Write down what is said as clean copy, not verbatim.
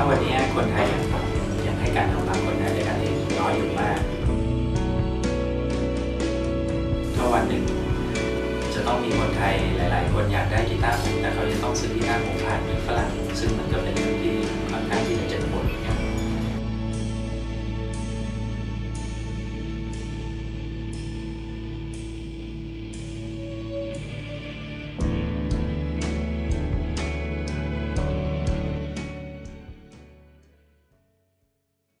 วันนี้คนไทยยังให้การยอมรับคนไทยในการเล่นน้อยอยู่มากถ้าวันหนึ่งจะต้องมีคนไทยหลายๆคนอยากได้กีตาร์ผมแต่เขาจะต้องซื้อกีตาร์ผมผ่านมือฝรั่งซึ่งมันก็เป็นเรื่องที่ค่อนข้างที่จะเจ็บปวดเหมือนกัน